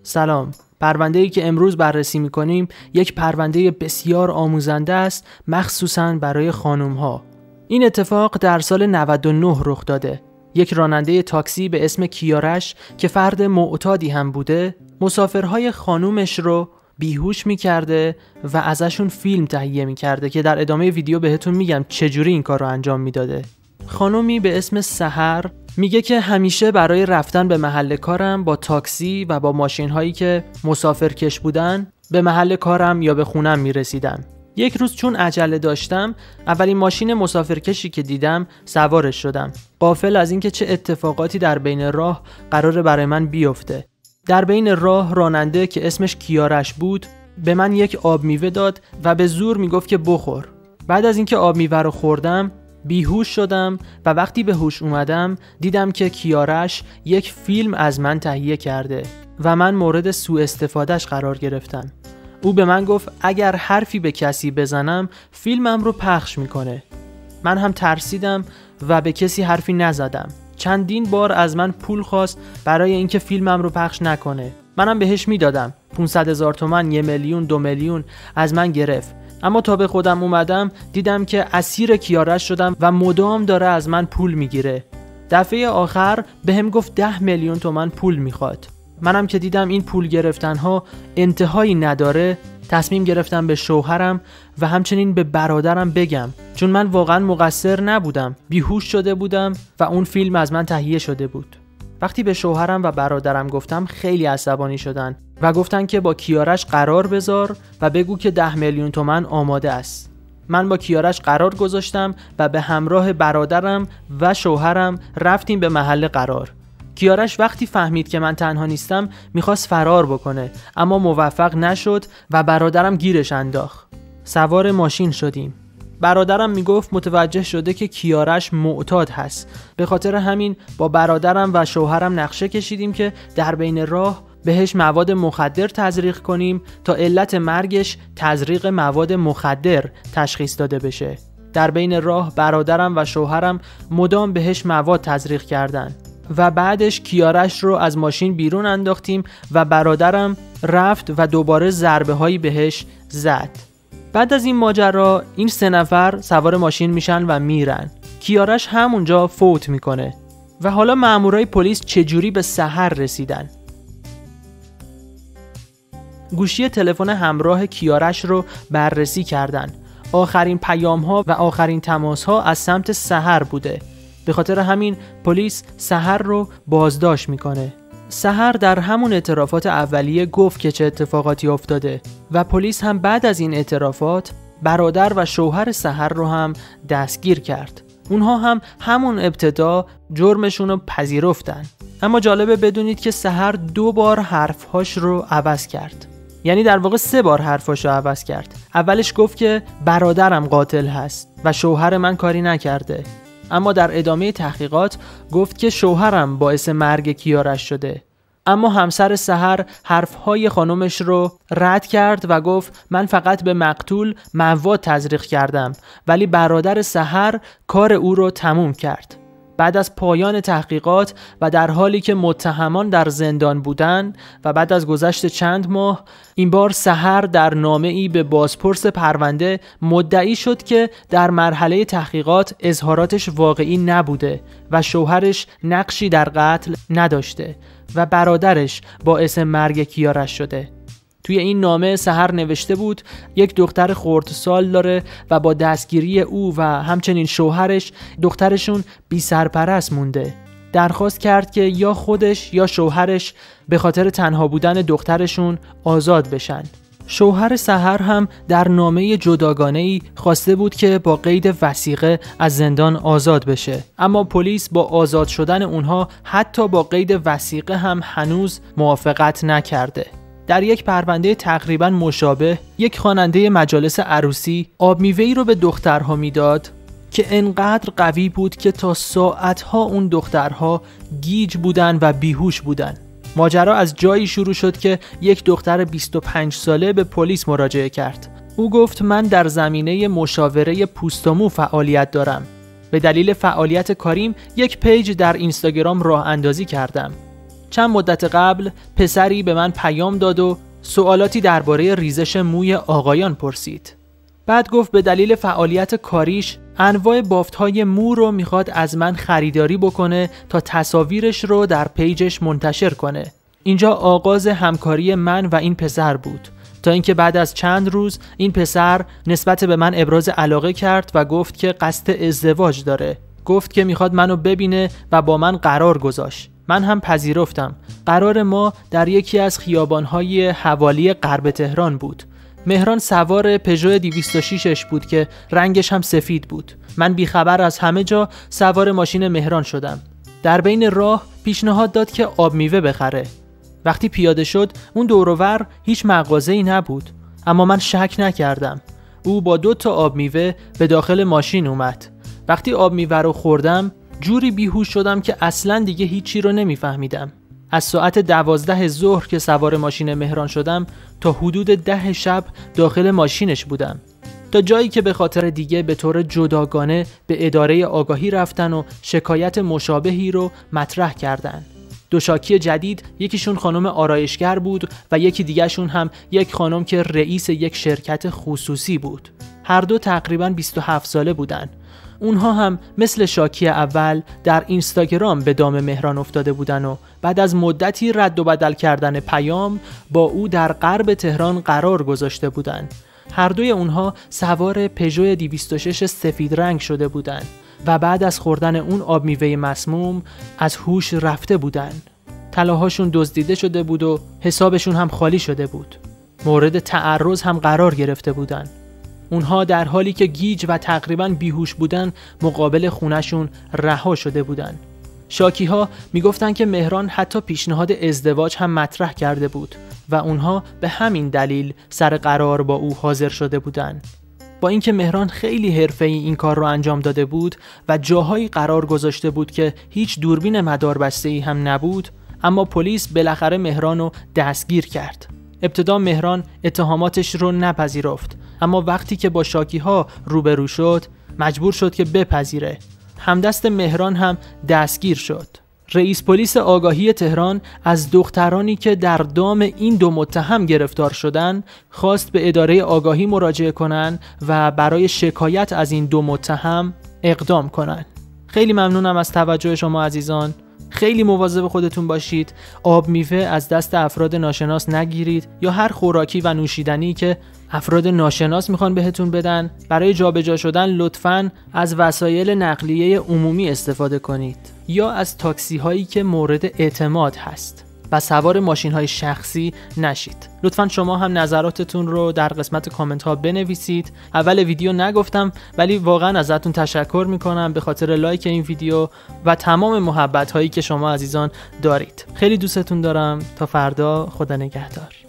سلام. پرونده‌ای که امروز بررسی می‌کنیم یک پرونده بسیار آموزنده است، مخصوصاً برای خانم‌ها. این اتفاق در سال 99 رخ داده. یک راننده تاکسی به اسم کیارش که فرد معتادی هم بوده، مسافرهای خانومش رو بیهوش می‌کرده و ازشون فیلم تهیه می‌کرده که در ادامه ویدیو بهتون میگم چجوری این کار رو انجام میداده. خانومی به اسم سحر میگه که همیشه برای رفتن به محل کارم با تاکسی و با ماشین هایی که مسافرکش بودن به محل کارم یا به خونم میرسیدم. یک روز چون عجله داشتم، اولین ماشین مسافرکشی که دیدم سوارش شدم، غافل از اینکه چه اتفاقاتی در بین راه قراره برای من بیفته. در بین راه راننده که اسمش کیارش بود به من یک آب میوه داد و به زور میگفت که بخور. بعد از اینکه آب میوه رو خوردم بیهوش شدم و وقتی به هوش اومدم دیدم که کیارش یک فیلم از من تهیه کرده و من مورد سوء استفادهش قرار گرفتم. او به من گفت اگر حرفی به کسی بزنم فیلمم رو پخش میکنه. من هم ترسیدم و به کسی حرفی نزدم. چندین بار از من پول خواست برای اینکه فیلمم رو پخش نکنه. منم بهش میدادم. 500,000 تومان، 1 میلیون، 2 میلیون از من گرفت. اما تا به خودم اومدم دیدم که اسیر کیارش شدم و مدام داره از من پول میگیره. دفعه آخر بهم گفت 10 میلیون تومان پول میخواد. منم که دیدم این پول گرفتنها انتهایی نداره، تصمیم گرفتم به شوهرم و همچنین به برادرم بگم، چون من واقعا مقصر نبودم. بیهوش شده بودم و اون فیلم از من تهیه شده بود. وقتی به شوهرم و برادرم گفتم خیلی عصبانی شدن و گفتن که با کیارش قرار بذار و بگو که 10 میلیون تومان آماده است. من با کیارش قرار گذاشتم و به همراه برادرم و شوهرم رفتیم به محل قرار. کیارش وقتی فهمید که من تنها نیستم میخواست فرار بکنه، اما موفق نشد و برادرم گیرش انداخت. سوار ماشین شدیم. برادرم میگفت متوجه شده که کیارش معتاد هست. به خاطر همین با برادرم و شوهرم نقشه کشیدیم که در بین راه بهش مواد مخدر تزریق کنیم تا علت مرگش تزریق مواد مخدر تشخیص داده بشه. در بین راه برادرم و شوهرم مدام بهش مواد تزریق کردن و بعدش کیارش رو از ماشین بیرون انداختیم و برادرم رفت و دوباره ضربه هایی بهش زد. بعد از این ماجرا این 3 نفر سوار ماشین میشن و میرن. کیارش همونجا فوت میکنه. و حالا مامورای پلیس چجوری به سحر رسیدن؟ گوشی تلفن همراه کیارش رو بررسی کردن. آخرین پیام ها و آخرین تماس ها از سمت سحر بوده. به خاطر همین پلیس سحر رو بازداشت میکنه. سحر در همون اعترافات اولیه گفت که چه اتفاقاتی افتاده و پلیس هم بعد از این اعترافات برادر و شوهر سحر رو هم دستگیر کرد. اونها هم همون ابتدا جرمشون رو پذیرفتن. اما جالبه بدونید که سحر 2 بار حرفهاش رو عوض کرد. یعنی در واقع 3 بار حرفاش رو عوض کرد. اولش گفت که برادرم قاتل هست و شوهر من کاری نکرده. اما در ادامه تحقیقات گفت که شوهرم باعث مرگ کیارش شده. اما همسر سحر حرفهای خانمش رو رد کرد و گفت من فقط به مقتول مواد تزریق کردم، ولی برادر سحر کار او رو تموم کرد. بعد از پایان تحقیقات و در حالی که متهمان در زندان بودند و بعد از گذشت چند ماه، این بار سحر در نامه‌ای به بازپرس پرونده مدعی شد که در مرحله تحقیقات اظهاراتش واقعی نبوده و شوهرش نقشی در قتل نداشته و برادرش باعث مرگ کیارش شده. توی این نامه سحر نوشته بود یک دختر خردسال داره و با دستگیری او و همچنین شوهرش دخترشون بی سرپرست مونده. درخواست کرد که یا خودش یا شوهرش به خاطر تنها بودن دخترشون آزاد بشن. شوهر سحر هم در نامه جداگانه‌ای خواسته بود که با قید وثیقه از زندان آزاد بشه، اما پلیس با آزاد شدن اونها حتی با قید وثیقه هم هنوز موافقت نکرده. در یک پرونده تقریبا مشابه یک خواننده مجالس عروسی آب میوه‌ای رو به دخترها میداد که انقدر قوی بود که تا ساعتها اون دخترها گیج بودن و بیهوش بودن. ماجرا از جایی شروع شد که یک دختر 25 ساله به پلیس مراجعه کرد. او گفت من در زمینه مشاوره پوست و مو فعالیت دارم. به دلیل فعالیت کاریم یک پیج در اینستاگرام راه اندازی کردم. چند مدت قبل پسری به من پیام داد و سوالاتی درباره ریزش موی آقایان پرسید. بعد گفت به دلیل فعالیت کاریش انواع بافت‌های مو رو میخواد از من خریداری بکنه تا تصاویرش رو در پیجش منتشر کنه. اینجا آغاز همکاری من و این پسر بود، تا اینکه بعد از چند روز این پسر نسبت به من ابراز علاقه کرد و گفت که قصد ازدواج داره. گفت که میخواد منو ببینه و با من قرار گذاشت. من هم پذیرفتم. قرار ما در یکی از خیابان‌های حوالی غرب تهران بود. مهران سوار پژو 206ش بود که رنگش هم سفید بود. من بیخبر از همه جا سوار ماشین مهران شدم. در بین راه پیشنهاد داد که آب میوه بخره. وقتی پیاده شد اون دور و ور هیچ مغازه‌ای نبود، اما من شک نکردم. او با 2 تا آب میوه به داخل ماشین اومد. وقتی آب میوه رو خوردم جوری بیهوش شدم که اصلاً دیگه هیچی رو نمیفهمیدم. از ساعت 12 ظهر که سوار ماشین مهران شدم تا حدود 10 شب داخل ماشینش بودم، تا جایی که به خاطر دیگه به طور جداگانه به اداره آگاهی رفتن و شکایت مشابهی رو مطرح کردن. 2 شاکی جدید، یکیشون خانم آرایشگر بود و یکی دیگهشون هم یک خانم که رئیس یک شرکت خصوصی بود. هر دو تقریباً 27 ساله بودن. اونها هم مثل شاکی اول در اینستاگرام به دام مهران افتاده بودن و بعد از مدتی رد و بدل کردن پیام با او در غرب تهران قرار گذاشته بودن. هر دوی اونها سوار پژو 206 سفید رنگ شده بودن و بعد از خوردن اون آب میوه مسموم از هوش رفته بودن. طلاهاشون دزدیده شده بود و حسابشون هم خالی شده بود. مورد تعرض هم قرار گرفته بودن. اونها در حالی که گیج و تقریباً بیهوش بودن مقابل خونشون رها شده بودن. شاکی ها میگفتن که مهران حتی پیشنهاد ازدواج هم مطرح کرده بود و اونها به همین دلیل سر قرار با او حاضر شده بودن. با اینکه مهران خیلی حرفه‌ای این کار رو انجام داده بود و جاهایی قرار گذاشته بود که هیچ دوربین مداربسته‌ای هم نبود، اما پلیس بالاخره مهران رو دستگیر کرد. ابتدا مهران اتهاماتش رو نپذیرفت، اما وقتی که با شاکی ها روبرو شد مجبور شد که بپذیره. همدست مهران هم دستگیر شد. رئیس پلیس آگاهی تهران از دخترانی که در دام این 2 متهم گرفتار شدن خواست به اداره آگاهی مراجعه کنن و برای شکایت از این 2 متهم اقدام کنن. خیلی ممنونم از توجه شما عزیزان. خیلی مواظب خودتون باشید. آب میوه از دست افراد ناشناس نگیرید یا هر خوراکی و نوشیدنی که افراد ناشناس میخوان بهتون بدن. برای جابجا شدن لطفاً از وسایل نقلیه عمومی استفاده کنید یا از تاکسی هایی که مورد اعتماد هست و سوار ماشین های شخصی نشید. لطفاً شما هم نظراتتون رو در قسمت کامنت ها بنویسید. اول ویدیو نگفتم ولی واقعاً ازتون تشکر میکنم به خاطر لایک این ویدیو و تمام محبت هایی که شما عزیزان دارید. خیلی دوستتون دارم. تا فردا، خدا نگهدار.